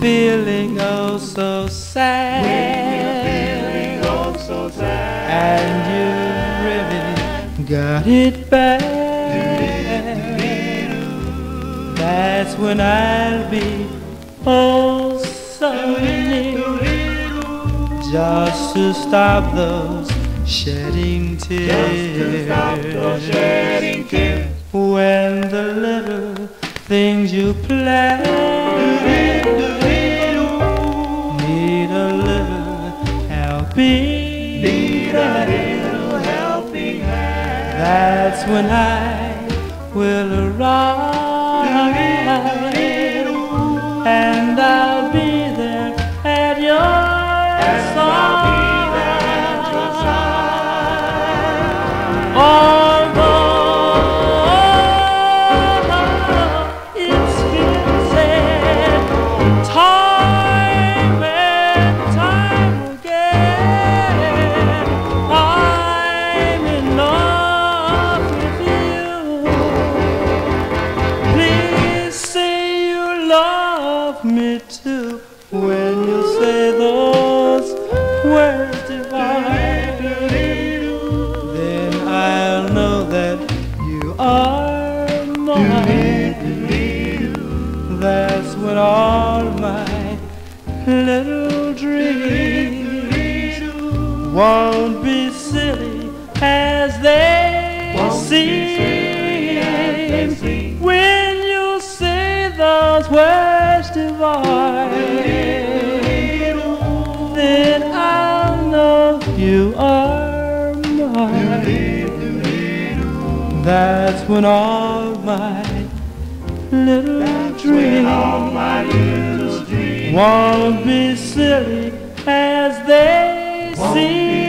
feeling oh so sad, and you really got it bad, that's when I'll be oh so near, just to stop those shedding tears. When the little things you plan need a little helping hand, that's when I will arrive, and I'll be there at your side. Time and time again, I'm in love with you. Please say you love me too. When you say those words divine, then I'll know that you are mine. That's when all my little dreams won't be silly as they seem. When you say those words divine, then I'll know you are mine. That's when all my little dreams won't be silly as they seem.